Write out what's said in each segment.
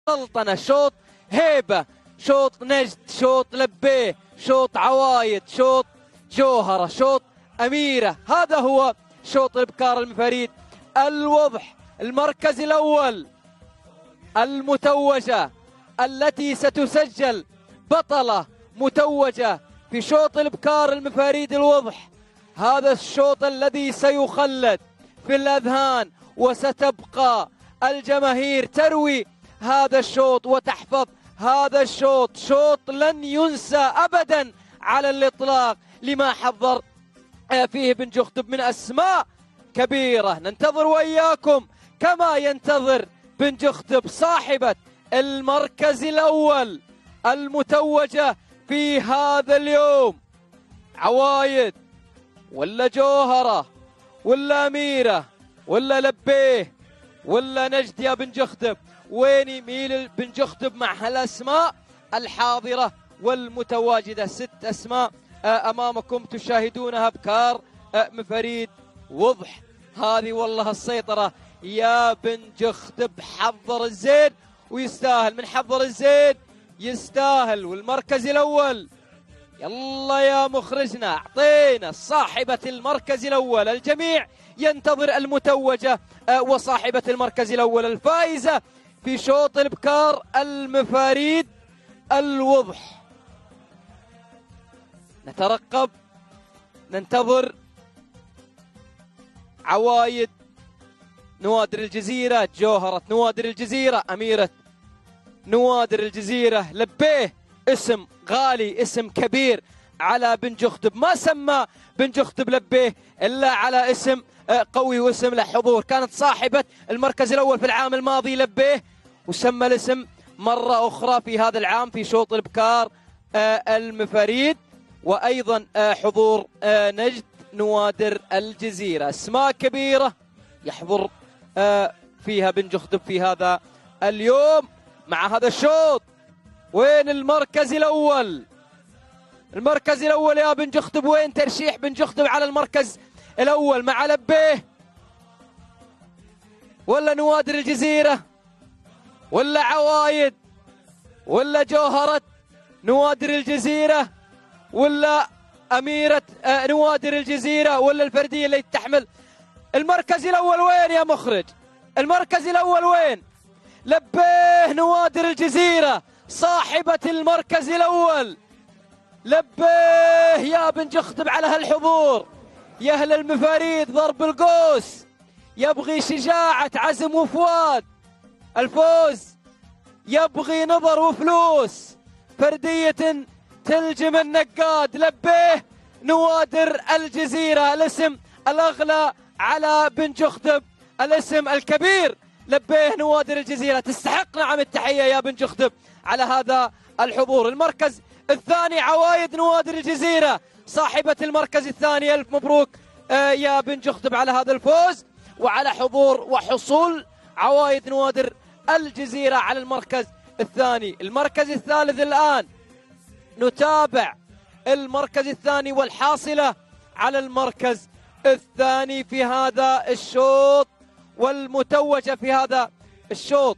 سلطنة، شوط هيبة، شوط نجد، شوط لبيه، شوط عوايد، شوط جوهرة، شوط أميرة. هذا هو شوط الإبكار المفاريد الوضح. المركز الأول المتوجة التي ستسجل بطلة متوجة في شوط الإبكار المفاريد الوضح. هذا الشوط الذي سيخلد في الأذهان، وستبقى الجماهير تروي هذا الشوط وتحفظ هذا الشوط. شوط لن ينسى أبدا على الإطلاق لما حضر فيه بن جخدب من أسماء كبيرة. ننتظر وإياكم كما ينتظر بن جخدب صاحبة المركز الأول المتوجة في هذا اليوم. عوايد ولا جوهرة ولا أميرة ولا لبيه ولا نجد يا بن جخدب؟ وين يميل بن جخدب مع هالأسماء الحاضرة والمتواجدة؟ 6 أسماء أمامكم تشاهدونها. بكار مفاريد وضح. هذه والله السيطرة يا بن جخدب. حضر الزين ويستاهل، من حضر الزين يستاهل. والمركز الأول، يلا يا مخرجنا اعطينا صاحبة المركز الأول. الجميع ينتظر المتوجة وصاحبة المركز الأول الفائزة في شوط الإبكار المفاريد الوضح. نترقب، ننتظر. عوايد نوادر الجزيرة، جوهرة نوادر الجزيرة، أميرة نوادر الجزيرة، لبيه اسم غالي، اسم كبير على بن جخدب. ما سمى بن جخدب لبيه إلا على اسم قوي واسم له حضور. كانت صاحبة المركز الأول في العام الماضي لبيه، وسمى الاسم مرة أخرى في هذا العام في شوط الإبكار المفاريد، وأيضا حضور نجد نوادر الجزيرة. أسماء كبيرة يحضر فيها بن جخدب في هذا اليوم مع هذا الشوط. وين المركز الأول؟ المركز الأول يا بن جخدب، وين ترشيح بن جخدب على المركز الأول؟ مع لبيه ولا نوادر الجزيرة ولا عوايد ولا جوهرة نوادر الجزيرة ولا أميرة نوادر الجزيرة ولا الفردية اللي تحمل المركز الأول؟ وين يا مخرج؟ المركز الأول وين؟ لبيه نوادر الجزيرة صاحبة المركز الأول. لبيه يا بن جخدب على هالحضور. يا أهل المفاريد ضرب القوس، يبغي شجاعة عزم وفؤاد. الفوز يبغي نظر وفلوس، فردية تلجم النقاد. لبيه نوادر الجزيرة، الاسم الأغلى على بن جخدب، الاسم الكبير. لبيه نوادر الجزيرة، تستحق نعم التحية يا بن جخدب على هذا الحضور. المركز الثاني عوايد نوادر الجزيرة صاحبة المركز الثاني. ألف مبروك يا بن جخدب على هذا الفوز وعلى حضور وحصول عوايد نوادر الجزيرة على المركز الثاني. المركز الثالث الآن نتابع المركز الثاني والحاصلة على المركز الثاني في هذا الشوط والمتوجة في هذا الشوط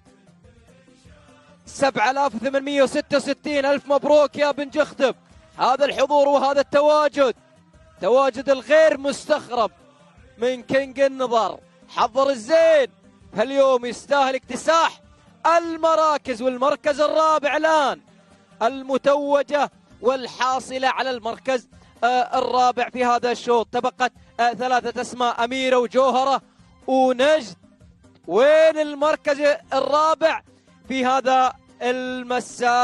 7866. ألف مبروك يا بن جخدب. هذا الحضور وهذا التواجد، تواجد الغير مستغرب من كينج النظر. حضر الزين هاليوم يستاهل اكتساح المراكز. والمركز الرابع الآن المتوجة والحاصلة على المركز الرابع في هذا الشوط. تبقت 3 أسماء، أميرة وجوهرة ونجد. وين المركز الرابع في هذا المساء؟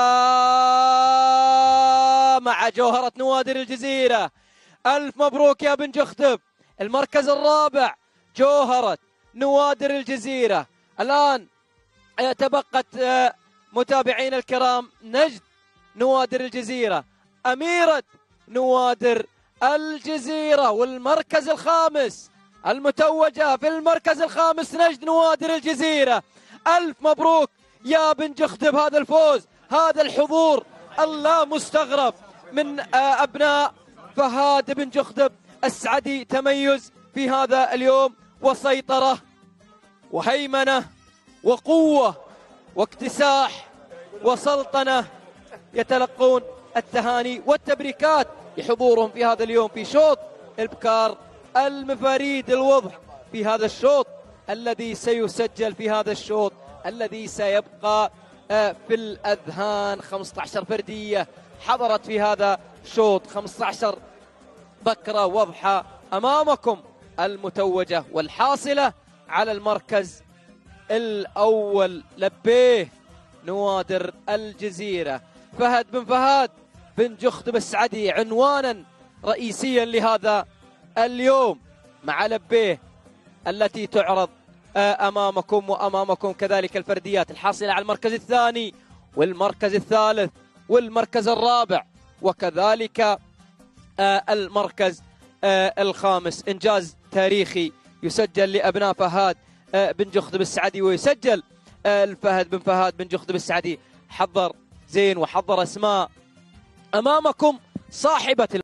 مع جوهرة نوادر الجزيرة. ألف مبروك يا بن جخدب. المركز الرابع جوهرة نوادر الجزيرة. الآن تبقت متابعين الكرام نجد نوادر الجزيرة، أميرة نوادر الجزيرة. والمركز الخامس المتوجة في المركز الخامس نجد نوادر الجزيرة. ألف مبروك يا بن جخدب هذا الفوز، هذا الحضور اللا مستغرب من أبناء فهد بن جخدب السعدي. تميز في هذا اليوم وسيطرة وهيمنة وقوة واكتساح وسلطنة يتلقون التهاني والتبريكات لحضورهم في هذا اليوم في شوط البكار المفاريد الوضح في هذا الشوط الذي سيسجل في هذا الشوط الذي سيبقى في الأذهان. 15 فردية حضرت في هذا الشوط، 15 بكرة وضحى أمامكم المتوجة والحاصلة على المركز الأول. لبيه نوادر الجزيرة، فهد بن فهد بن جخدم السعدي عنوانا رئيسيا لهذا اليوم مع لبيه التي تعرض أمامكم، وأمامكم كذلك الفرديات الحاصلة على المركز الثاني والمركز الثالث والمركز الرابع وكذلك المركز الخامس. إنجاز تاريخي يسجل لأبناء فهد بن جخدم السعدي، ويسجل الفهد بن فهد بن جخدم السعدي. حضر زين وحضر أسماء أمامكم صاحبة